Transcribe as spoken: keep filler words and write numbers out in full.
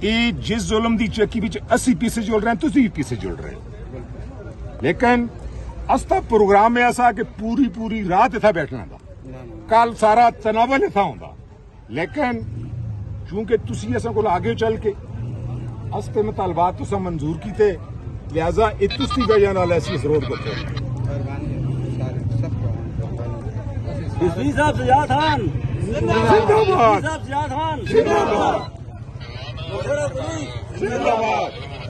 ये जिस जुल्म की चक्की विच अस्सी पीछे जुल रहे हैं, तुसीं भी पीछे जुल रहे हो। लेकिन अस्ता प्रोग्राम ऐसा कि पूरी पूरी रात इतना बैठना था, कल सारा तनावल इतना होंदा, लेकिन चूंकि तुसीं असां कोल आगे चल के अस्ते मुतालबात तुसां मंजूर कीते, लिहाजा इस की वजह नाल असीं इस रोड को रिजवी साहब सजाद खान जिंदाबाद, साहब सजाद खान जिंदाबाद, जिंदाबाद।